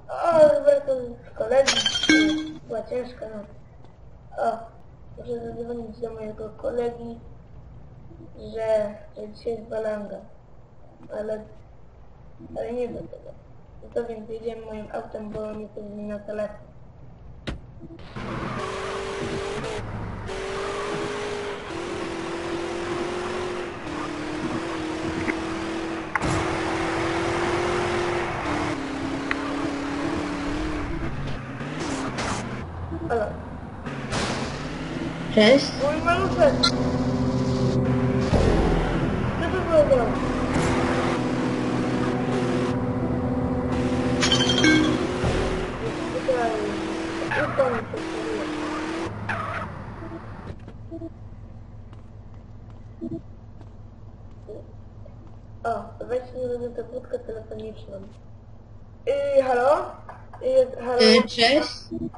O, wracam z kolegi. Była ciężka noc. O, muszę zadzwonić do mojego kolegi, że dzisiaj jest balanga. Ale nie do tego. No to więc jedziemy moim autem, bo nie to mi na telefon. Halo. Cześć. Mój maluszek! Co to powiedział? O, weźmy sobie tę budkę telefoniczną. Halo? Halo? Cześć.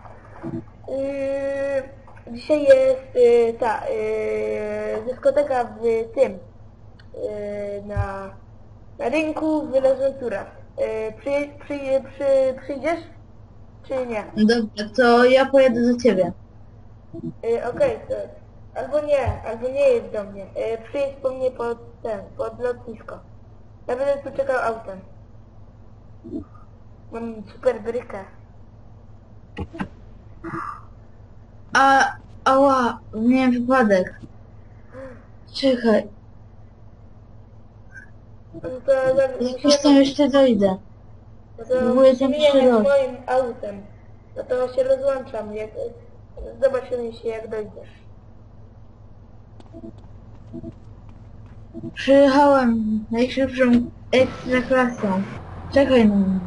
Dzisiaj jest dyskoteka w tym, na rynku w Las. Przyjdziesz? Czy nie? Dobra, to ja pojedę do ciebie. Okej, to albo nie jedź do mnie. Przyjedź po mnie pod lotnisko. Ja będę tu czekał autem. Mam super brykę. Ała, miałem wypadek. Czekaj, No to jakoś tam jeszcze dojdę. No to Próbuję tam musimy jechać przyjechać. moim autem. No to się rozłączam. Zobaczymy się jak dojdziesz. Przyjechałem najszybszą ekstraklasą. Czekaj na mnie.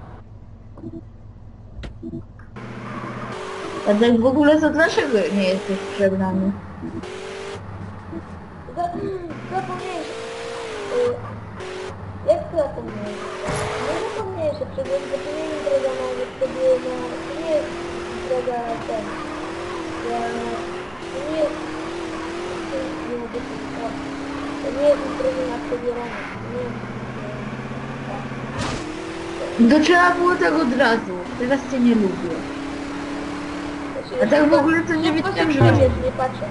A tak w ogóle to dlaczego nie jesteś przegrany? Zapomniałeś. Jak to zapomniałeś? Nie zapomniałeś się przecież, bo to nie jest droga na wtedy, to nie jest droga ten. To nie jest... Nie mogę powiedzieć. To nie jest droga na przebieranie. To nie jest... To trzeba było tak od razu. Teraz cię nie lubię. A tak w ogóle to nie wiedziałem, że masz... Nie patrzę.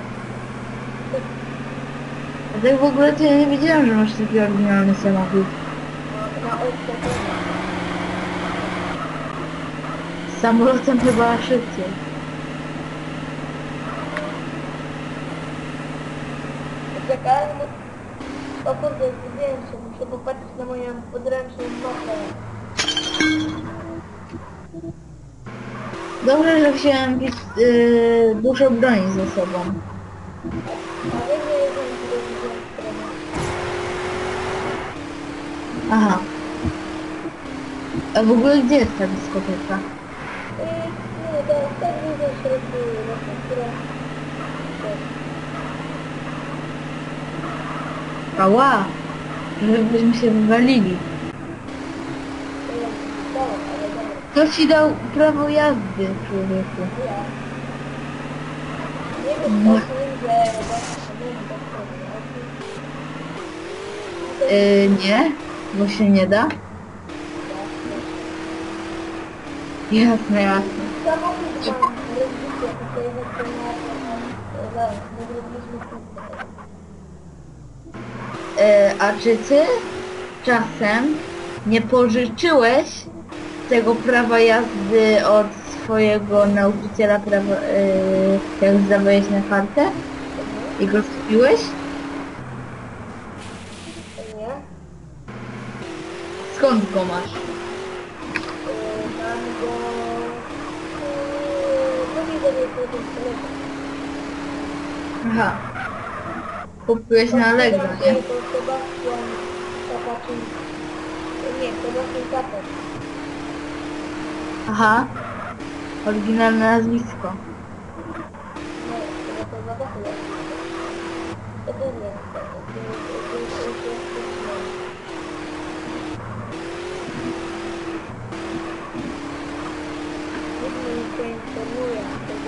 A tak w ogóle to ja nie wiedziałem, że masz taki oryginalny samochód. Na ojca. Z samolotem chyba szybciej. Czekaj, o kurde, zgubiłem się, muszę popatrzeć na moją podręczną mapę. Dobrze, że wziąłem dużo broni ze sobą. A wiem, że jeden widziałem stronę. Aha. A w ogóle gdzie jest ta dyskoteka? Nie, to tak widzę w środku właśnie, która... Ała! Żebyśmy się wywalili. Kto ci dał prawo jazdy, człowieku? Ja. Nie wiem, No. że właśnie, nie wiem, Nie, bo się nie da. Jasne, jasne. samochód mam rozbicie, to jechać nie zrobiliśmy wszystko. A czy ty czasem nie pożyczyłeś tego prawa jazdy od swojego nauczyciela prawa, jak zdawałeś na kartę i go kupiłeś? Nie? Skąd go masz? Mam go... No widzę, że to jest telefon. Aha. Kupiłeś na Allegro, nie? To Sebastian Kapaczyński. Nie, Sebastian Kapacz. Aha. Oryginalne nazwisko. Nie, to Sebastian. To nie. Nikt mnie nie informuje,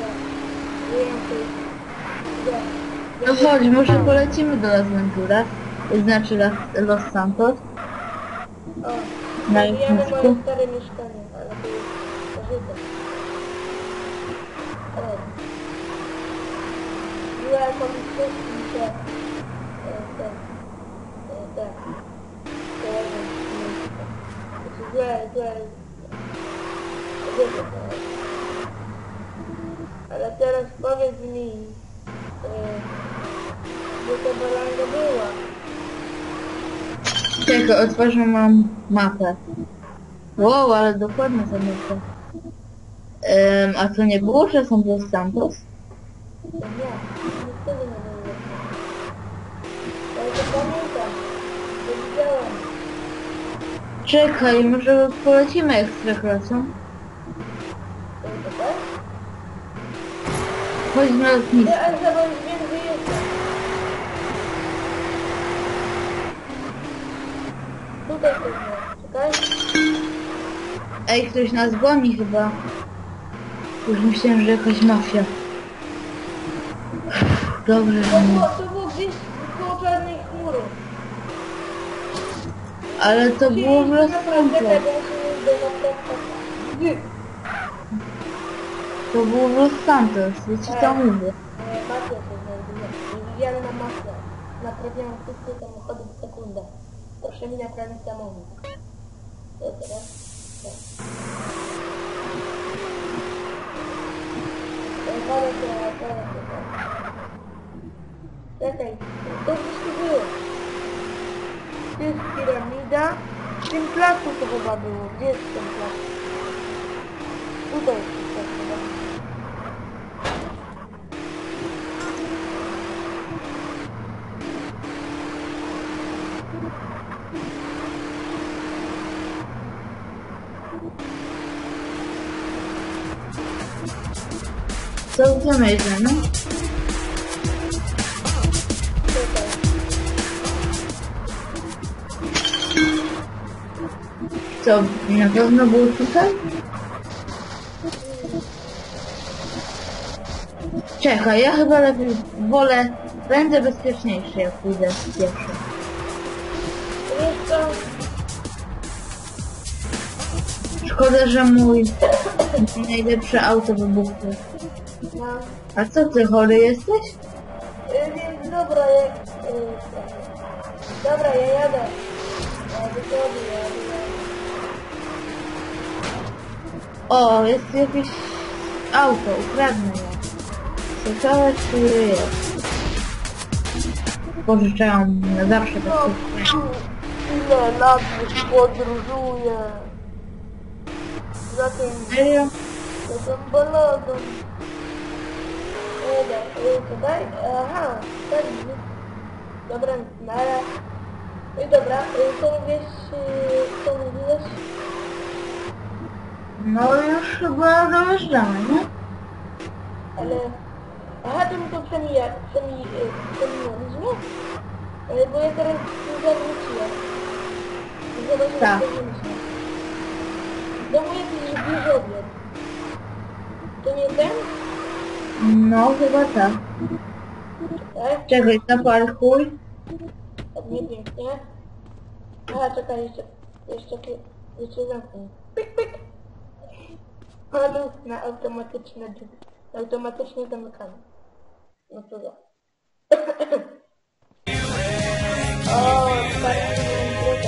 No chodź, może polecimy do Las Venturas, znaczy Los Santos. O, Na Zabijamy lotnisku? moje stare mieszkanie, ale to jest pożytek. Złe okoliczności mi się ale teraz powiedz mi, gdzie ta balanga była? Czekaj, otworzę mam mapę. Wow, ale dokładnie ta mapa. A to nie było, że są Los Santos? To nie, wtedy nie było. Ale to pamiętam, to widziałem. Czekaj, może polecimy ekstraklasą? To tak? Chodź na lotnisko. Nie, ale zobacz, wiem, gdzie jestem. Tutaj ktoś jest, czekaj. Ej, ktoś nas goni chyba. Już myślałem, że jakaś mafia. Dobrze, że nie. To było gdzieś koło czarnej chmury. Ale to było w Los Santos. To było w Los Santos, ja ci to mówię. Mafia się znajduje. Niewidzialna mafia. Naprawiają wszystkie samochody w sekundę. Proszę mi naprawić samochód. Co teraz? Tak. Czekaj, to gdzieś tu było. Tu jest piramida. W tym placu to chyba było. Gdzie jest ten plac? Tutaj jest ten plac chyba. Co zamierzamy? Czekaj. Co, na pewno było tutaj? Czekaj, ja chyba lepiej wolę, będę bezpieczniejszy jak pójdę pierwszy. Wiesz co? Szkoda, że mój najlepsze auto wybuchło. No. A co ty, chory jesteś? Więc dobra, jak... Dobra, ja jadę. Ja wychodzę, jadę. O, jest jakieś auto, ukradnę je. Ciekawe, czy jest. Pożyczałam na zawsze No, takie. ile lat już podróżuję. Za tym... Serio? za tą balagą. Tutaj? Aha, tak. Dobra, nara. I dobra, co mówisz, co mówiłeś? No już chyba dojeżdżamy, nie? Ale... Aha, to mi to przeminęliśmy? Bo ja teraz zawróciłem. Zobaczymy, Tak. co zrobiliśmy. W domu jakiś wieżowiec. To nie ten? No chyba tak. Tak? Czekaj, zaparkuj. Ładnie, pięknie. Aha, czekaj, jeszcze zamknij. Pik, pik. Paluch na automatyczne drzwi. Automatycznie zamykamy. No to za. O, fajnie impreza.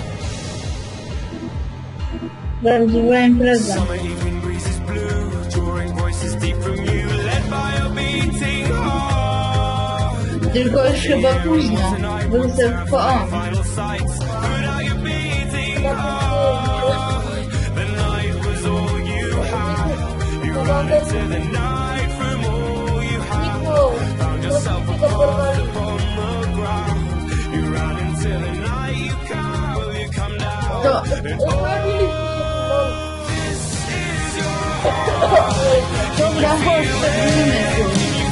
Prawdziwa impreza. Summer evening breeze is blue, drawing voices deep from you, led by a beating heart. Tylko już chyba późno. Był tylko on. Final sights, put out your beating heart. The night was all you had. You ran into the night from all you had. Found yourself a pond upon the ground. You ran into the night, you come down. To dobra, chodź, przegnijmy tu.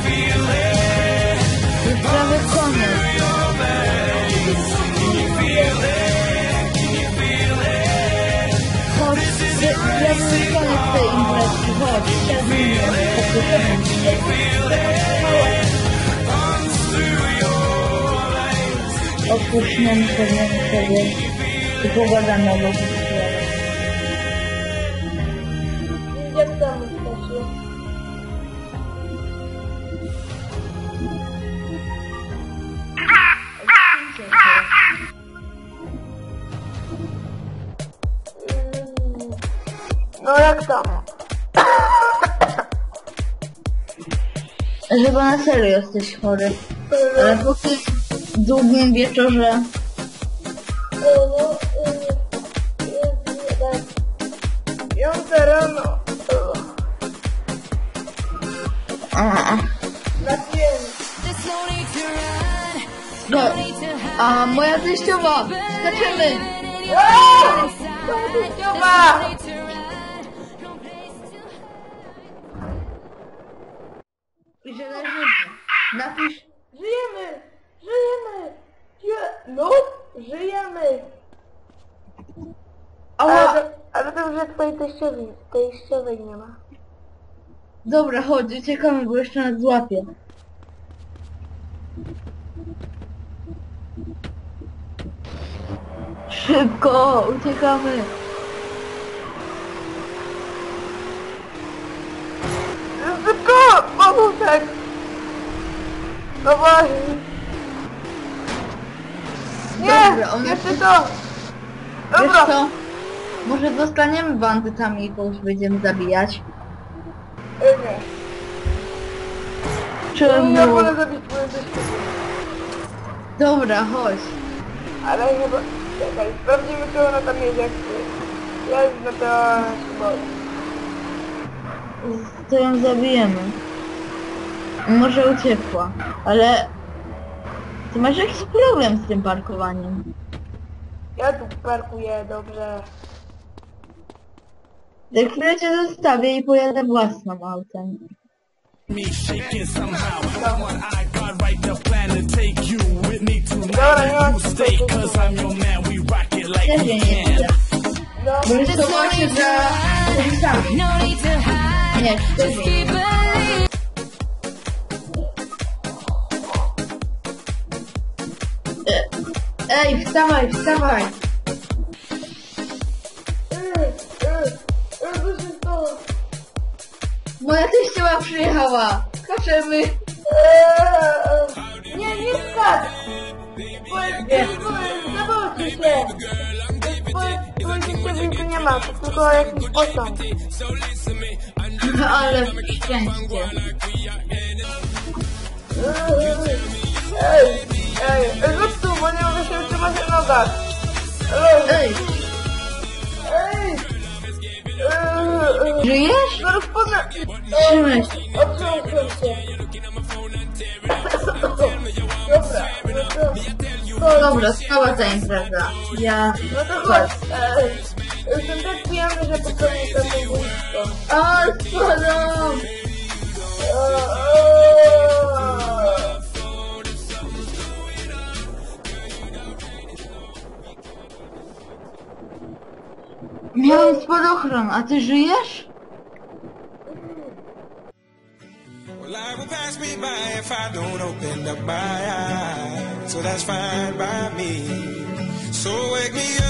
Już prawie koniec. Chodź, prawie koniec tej imprezki. Chodź, przegnijmy. Odpoczniemy sobie i pogadamy o tym. tam wystarczy. No jak tam? Chyba na serio jesteś chory. Ale po tym długim wieczorze... No, jest tak. 5 rano. Na 5. No, a moja teściowa! Skaczemy! Teściowa! I że leżymy. Napisz... Żyjemy! Żyjemy! No, żyjemy! Ała! Ale to już twojej teściowej nie ma. Dobra, chodź, uciekamy, bo jeszcze nas złapie. Szybko, uciekamy. Szybko! Pomóżek! Dawaj! Nie! Dobra, one... Jeszcze to! Wiesz Dobra! co? Może zostaniemy bandytami i kogoś będziemy zabijać? Nie. Czemu? Ja wolę zabić moją teściową. Dobra, chodź. Ale chyba... Czekaj, sprawdzimy, czy ona tam jest jak... Jest, no to... chyba... To ją zabijemy. Może uciekła, ale... Ty masz jakiś problem z tym parkowaniem. Ja tu parkuję, dobrze. Za chwilę cię zostawię i pojadę własnym autem. Me shaking somehow. Someone I got right the plan to take you with me tonight. You stay, cause I'm your man. We rock it like Też we jej nie can. chcę. Bo jest to właśnie za... policjami. Nie, też jej nie. Ej, wstawaj, wstawaj! Co się stało? Moja teściowa przyjechała! Skaczemy! Nie skacz! Zawróćcie się! Twojej teściowej tu nie ma, to tylko jakiś pociąg. Ale szczęście! Rób tu, bo nie mogę się utrzymać na nogach! Ej! Żyjesz? Zaraz podnę! Trzymaj się! Otrząsłem się! Dobra, stała ta impreza. Ja... No to chodź! Jestem tak pijany, że popełnię samobójstwo. O, spadam! Miałem spadochron, a ty żyjesz? Well, life will pass me by if I don't open up my eyes. So that's fine by me. So wake me